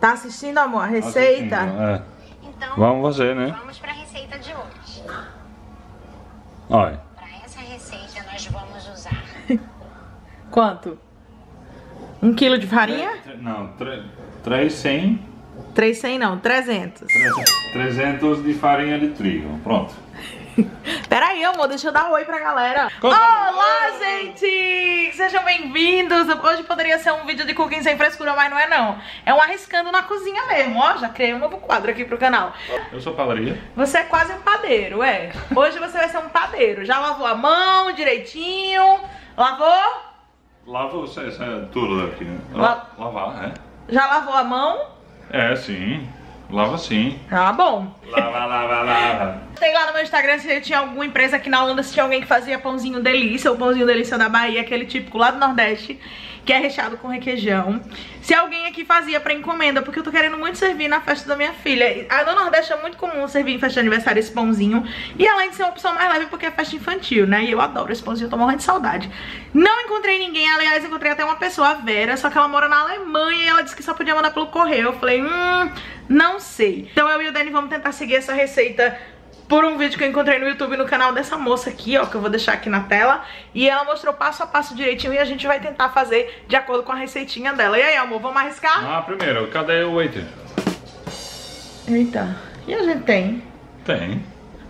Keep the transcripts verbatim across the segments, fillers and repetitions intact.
Tá assistindo, amor, a receita? É. Então, vamos fazer, né? Vamos pra receita de hoje. Olha. Pra essa receita nós vamos usar... Quanto? Um quilo de farinha? Não, três cem. Três cem não, trezentos. trezentos de farinha de trigo. Pronto. Pera aí, amor, deixa eu dar um oi pra galera. Conta. Olá, gente! Sejam bem-vindos. Hoje poderia ser um vídeo de cooking sem frescura, mas não é não. É um arriscando na cozinha mesmo, ó. Já criei um novo quadro aqui pro canal. Eu sou padaria. Você é quase um padeiro, é. Hoje você vai ser um padeiro. Já lavou a mão direitinho? Lavou? Lava isso, isso é tudo aqui, né? La... Lavar, é? Já lavou a mão? É, sim. Lava sim. Tá bom. Lava, lava, lava. Sei lá no meu Instagram se tinha alguma empresa aqui na Holanda, se tinha alguém que fazia pãozinho delícia, ou pãozinho delícia da Bahia, aquele típico lá do Nordeste, que é recheado com requeijão. Se alguém aqui fazia pra encomenda, porque eu tô querendo muito servir na festa da minha filha. No Nordeste é muito comum servir em festa de aniversário esse pãozinho. E além de ser uma opção mais leve, porque é festa infantil, né? E eu adoro esse pãozinho, eu tô morrendo de saudade. Não encontrei ninguém, aliás, encontrei até uma pessoa, a Vera, só que ela mora na Alemanha e ela disse que só podia mandar pelo correio. Eu falei, hum, não sei. Então eu e o Dani vamos tentar seguir essa receita por um vídeo que eu encontrei no YouTube, no canal dessa moça aqui, ó, que eu vou deixar aqui na tela. E ela mostrou passo a passo direitinho e a gente vai tentar fazer de acordo com a receitinha dela. E aí, amor, vamos arriscar? Ah, primeiro, cadê o waiter? Eita, e a gente tem? Tem.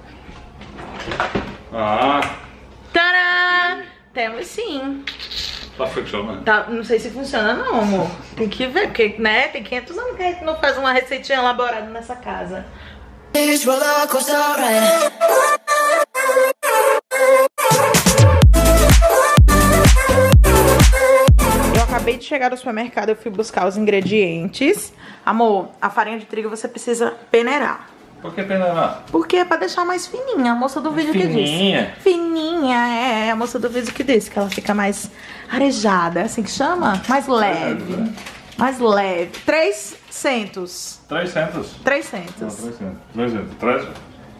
Ah. Tadã! Temos sim. Tá funcionando. Tá, não sei se funciona não, amor. Tem que ver, porque, né, tem quinhentos anos que a gente não faz uma receitinha elaborada nessa casa. Eu acabei de chegar do supermercado, eu fui buscar os ingredientes. Amor, a farinha de trigo você precisa peneirar. Por que peneirar? Porque é pra deixar mais fininha, a moça do vídeo que disse. Fininha? Fininha, é, a moça do vídeo que disse que ela fica mais arejada, é assim que chama? Mais leve. Mais leve. trezentos. trezentos. trezentos. Não, trezentos. trezentos. trezentos.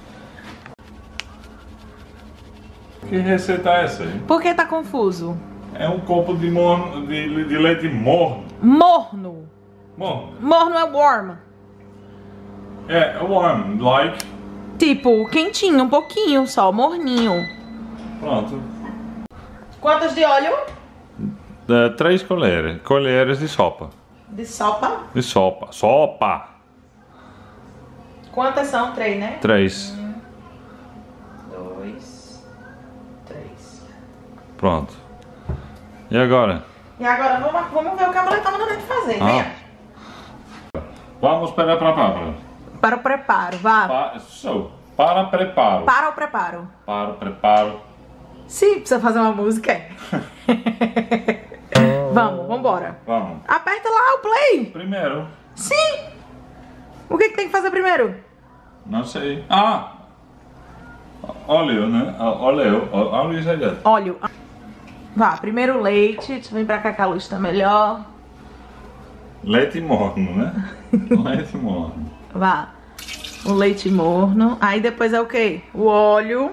Que receita é essa aí? Por que tá confuso? É um copo de, morno, de, de leite morno. Morno. Morno. Morno é warm. É, warm, like. Tipo, quentinho, um pouquinho só, morninho. Pronto. Quantos de óleo? É, três colheres. Colheres de sopa. De sopa. De sopa. Sopa. Quantas são? Três, né? Três. Um, dois, três. Pronto. E agora? E agora vamos, vamos ver o que a mulher tá mandando a gente fazer, Ah. venha. Vamos para preparo. Para o preparo, vá. Pa so, para preparo. Para o preparo. Para o preparo. Sim, precisa fazer uma música. É. Vamos, vambora. Vamos. Aperta lá o play. Primeiro. Sim. O que que tem que fazer primeiro? Não sei. Ah! Óleo, né? Óleo. Óleo isso aí. Óleo. Vá, primeiro leite. Deixa eu vir pra cá que a luz tá melhor. Leite morno, né? Leite morno. Vá. O leite morno. Aí depois é o quê? O óleo.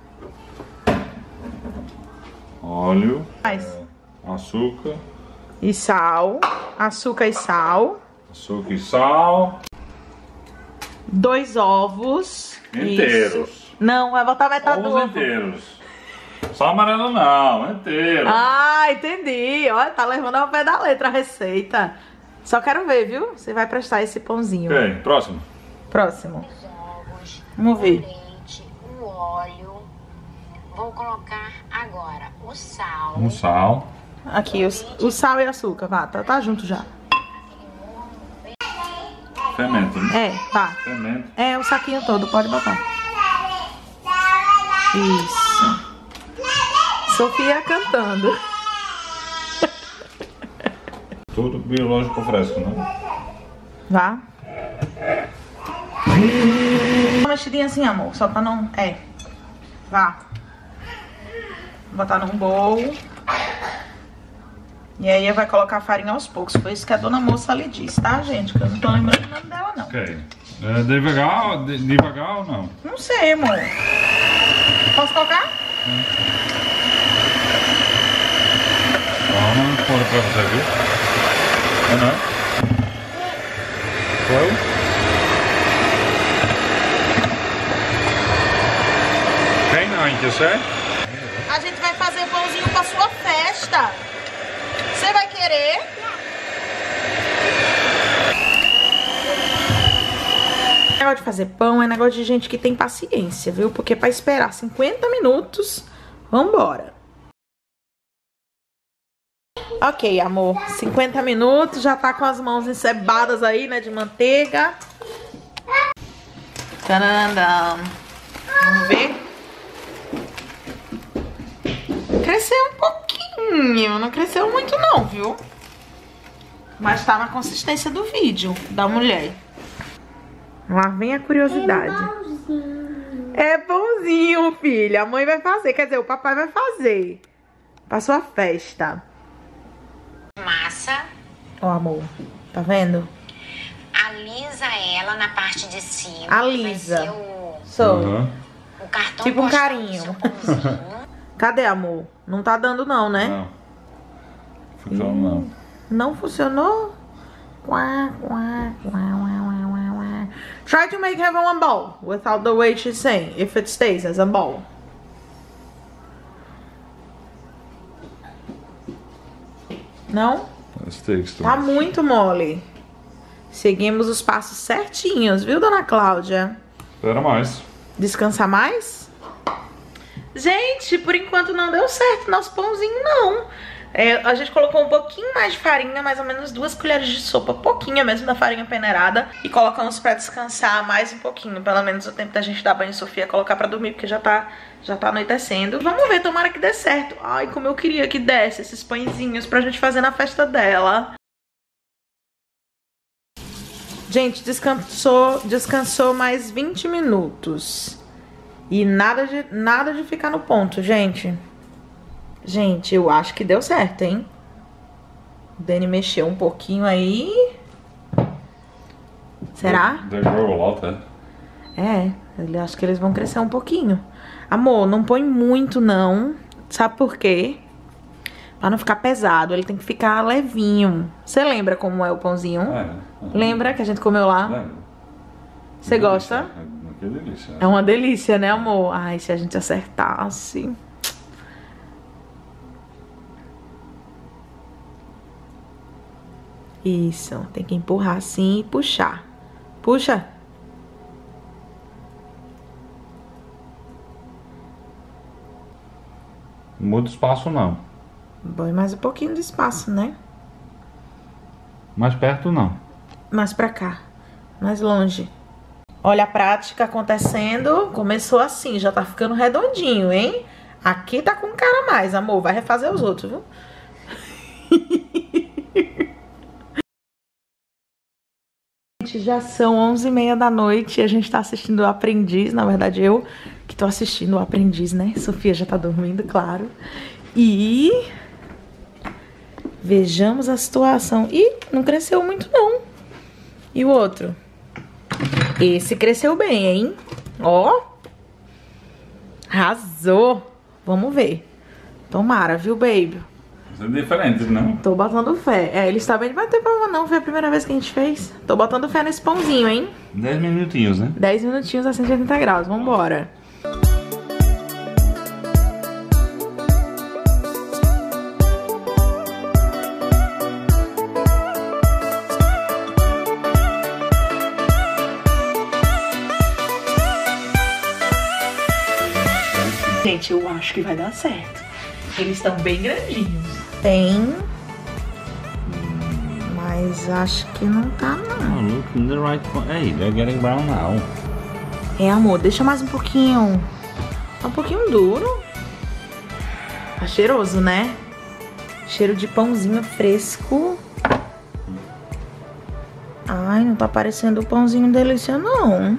Óleo. Mais. É, açúcar. E sal. Açúcar e sal. Açúcar e sal. Dois ovos. Inteiros. Isso. Não, vai botar metade do Ovos ovo. inteiros. Só amarelo não, inteiro. Ah, entendi. Olha, tá levando ao pé da letra a receita. Só quero ver, viu? Você vai prestar esse pãozinho. Ok, próximo. Próximo. Os ovos, Vamos ver. o leite, o óleo. Vou colocar agora o sal. Um sal. Aqui, o, o sal e açúcar. Vá, tá, tá junto já. Fermento, né? É, tá. Fermento. É, o saquinho todo, pode botar. Isso. Sofia cantando. Tudo biológico fresco, né? Vá. Uma mexidinha assim, amor, só pra não... É. Vá. Vou botar num bowl. E aí vai colocar a farinha aos poucos. Foi isso que a dona moça ali disse, tá, gente? Que eu não tô lembrando o nome dela, não. Ok. É, devagar, de, devagar ou não? Não sei, amor. Posso colocar? Hum. Toma, pode pra você, viu? É, não? Well. Quem não, José? A gente vai fazer pãozinho pra sua festa. Você vai querer? Negócio de fazer pão é negócio de gente que tem paciência, viu? Porque pra esperar cinquenta minutos, vambora. Ok, amor, cinquenta minutos, já tá com as mãos encebadas aí, né, de manteiga. Tadadam. Vamos ver. Cresceu um pouquinho, não cresceu muito não, viu? Mas tá na consistência do vídeo da mulher. Lá vem a curiosidade. É pãozinho. É pãozinho, filha. A mãe vai fazer, quer dizer, o papai vai fazer. Pra sua festa. Massa. Ó, amor, tá vendo? Alisa ela na parte de cima. Alisa. Vai ser o, Sou. Uhum. o cartão Tipo um postal carinho. do seu pãozinho. Cadê, amor? Não tá dando não, né? Não. Funcionou não. Não funcionou? Quá, quá, quá, quá, quá, quá, quá. Try to make have one ball without the way she's saying. If it stays as a ball. Não? Tá muito mole. Seguimos os passos certinhos, viu, dona Cláudia? Espera mais. Descansar mais? Gente, por enquanto não deu certo nosso pãozinho, não. É, a gente colocou um pouquinho mais de farinha, mais ou menos duas colheres de sopa, pouquinha mesmo da farinha peneirada. E colocamos pra descansar mais um pouquinho, pelo menos o tempo da gente dar banho em Sofia, colocar pra dormir, porque já tá, já tá anoitecendo. Vamos ver, tomara que dê certo. Ai, como eu queria que desse esses pãezinhos pra gente fazer na festa dela. Gente, descansou, descansou mais vinte minutos. E nada de, nada de ficar no ponto, gente. Gente, eu acho que deu certo, hein? O Dani mexeu um pouquinho aí. Será? They grow a lot, né? É, eu acho que eles vão crescer um pouquinho. Amor, não põe muito, não. Sabe por quê? Pra não ficar pesado, ele tem que ficar levinho. Você lembra como é o pãozinho? É. Lembra que a gente comeu lá? Lembro. Você gosta? É, que delícia. É uma delícia, né, amor? Ai, se a gente acertasse. Isso, tem que empurrar assim e puxar. Puxa. Muito espaço não. Põe mais um pouquinho de espaço, né? Mais perto não. Mais pra cá. Mais longe. Olha a prática acontecendo. Começou assim, já tá ficando redondinho, hein? Aqui tá com cara a mais, amor. Vai refazer os outros, viu? Já são onze e meia da noite e a gente tá assistindo o Aprendiz. Na verdade, eu que tô assistindo o Aprendiz, né? Sofia já tá dormindo, claro. E... vejamos a situação. Ih, não cresceu muito, não. E o outro? Esse cresceu bem, hein? Ó. Arrasou. Vamos ver. Tomara, viu, baby? São diferentes, não? Tô botando fé. É, ele está bem, não vai ter problema não, foi a primeira vez que a gente fez. Tô botando fé nesse pãozinho, hein? Dez minutinhos, né? Dez minutinhos a cento e oitenta graus, vambora. Gente, eu acho que vai dar certo. Eles estão bem grandinhos. Tem. Mas acho que não tá, não. Oh, look in the right point. Hey, they're getting brown now. É, amor, deixa mais um pouquinho. Tá um pouquinho duro. Tá cheiroso, né? Cheiro de pãozinho fresco. Ai, não tá parecendo o pãozinho delícia, não.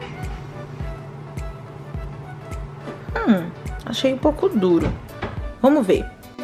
Hum, achei um pouco duro. Vamos ver.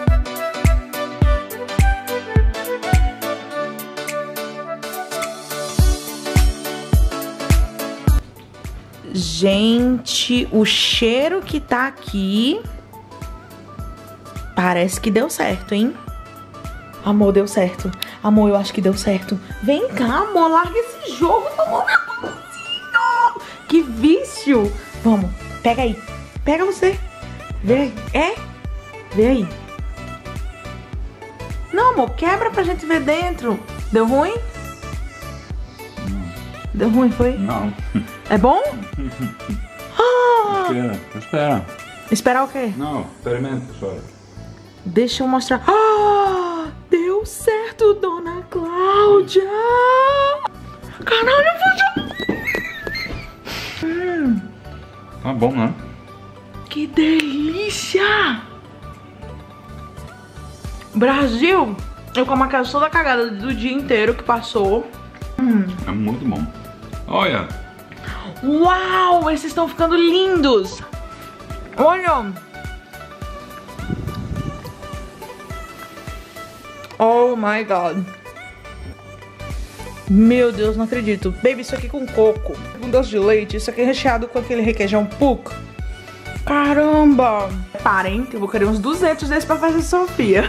Gente, o cheiro que tá aqui parece que deu certo, hein? Amor, deu certo. Amor, eu acho que deu certo. Vem cá, amor, larga esse jogo. Tomou meu pãozinho. Que vício. Vamos, pega aí. Pega você. Vê aí. É? Vê aí. Não, amor, quebra pra gente ver dentro. Deu ruim? Não. Deu ruim, foi? Não. É bom? Ah! Espera, espera. Esperar o quê? Não, experimenta, só. Deixa eu mostrar. Ah! Deu certo, dona Cláudia! Caralho, eu hum, Tá bom, né? que delícia! Brasil, eu como a casa toda cagada do dia inteiro que passou. Hum. É muito bom. Olha! Uau, esses estão ficando lindos! Olha! Oh my god! Meu Deus, não acredito. Baby, isso aqui com coco, com doce de leite, isso aqui é recheado com aquele requeijão puc. Caramba! Parem, que eu vou querer uns duzentos desses pra fazer Sofia.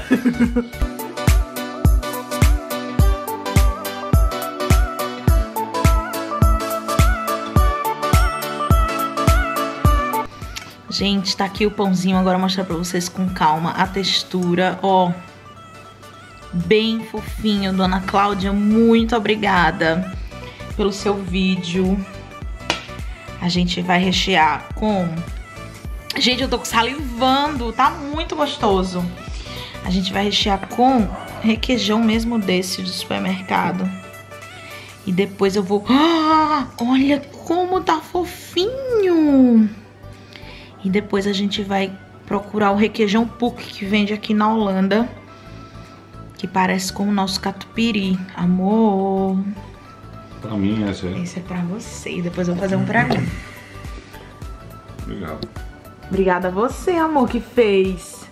Gente, tá aqui o pãozinho, agora eu vou mostrar pra vocês com calma a textura, ó. Bem fofinho, dona Cláudia, muito obrigada pelo seu vídeo. A gente vai rechear com... Gente, eu tô salivando, tá muito gostoso. A gente vai rechear com requeijão mesmo desse do supermercado. E depois eu vou... Ah, olha como tá fofinho! E depois a gente vai procurar o requeijão puc que vende aqui na Holanda. Que parece com o nosso catupiry. Amor. Pra mim, esse aí. Esse é pra você. E depois eu vou fazer um pra mim. Obrigado. Obrigada a você, amor, que fez.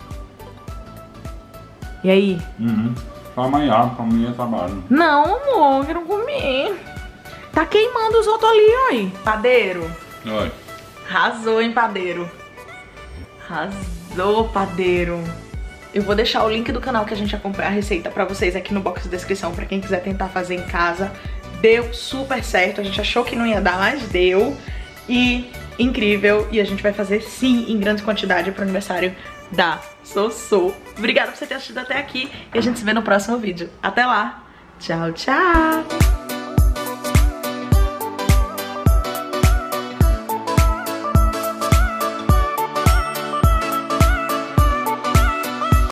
E aí? Uhum. Pra amanhã, pra amanhã trabalho. Não, amor, eu quero comer. Tá queimando os outros ali, ó. Padeiro. Oi. Arrasou, hein, padeiro. Arrasou, padeiro. Eu vou deixar o link do canal que a gente acompanha a receita pra vocês aqui no box de descrição, pra quem quiser tentar fazer em casa. Deu super certo, a gente achou que não ia dar, mas deu. E incrível, e a gente vai fazer sim em grande quantidade pro aniversário da Sossô. Obrigada por você ter assistido até aqui e a gente se vê no próximo vídeo. Até lá, tchau, tchau!